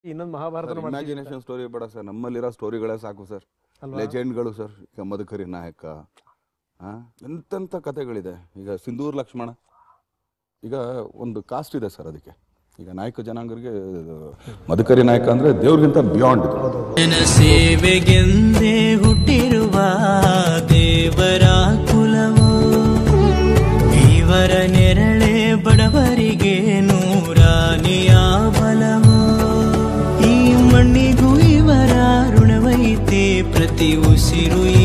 ಇನ್ನೊಂದು Mahabharata imagination story ಬೇಡ sir, ನಮ್ಮಲ್ಲಿರೋ ಸ್ಟೋರಿಗಳೇ ಸಾಕು ಸರ್. ಲೆಜೆಂಡ್ಗಳು ಸರ್. ಈಗ ಮಧುಕರಿ ನಾಯಕ, ಎಂತೆಂಥ ಕಥೆಗಳಿದೆ. ಈಗ ಸಿಂಧೂರ್ ಲಕ್ಷ್ಮಣ, ಈಗ ಒಂದು ಕಾಸ್ಟ್ ಇದೆ ಸರ್ ಅದಕ್ಕೆ. ಈಗ ನಾಯಕ ಜನಾಂಗರಿಗೆ ಮಧುಕರಿ ನಾಯಕ ಅಂದ್ರೆ ದೇವ್ರಿಗಿಂತ ಬಿಯಾಂಡ್. ಸೇವೆಗೆಂದೇ ಹುಟ್ಟಿರುವ ದೇವರ ಕುಲವು, ಇವರ ನೆರಳೆ ಬಡವರಿಗೆ ನೂರಾನಿಯ ಬಲವು. ಈ ಮಣ್ಣಿಗೂ ಇವರ ಋಣವೈತೆ, ಪ್ರತಿ ಉಸಿರು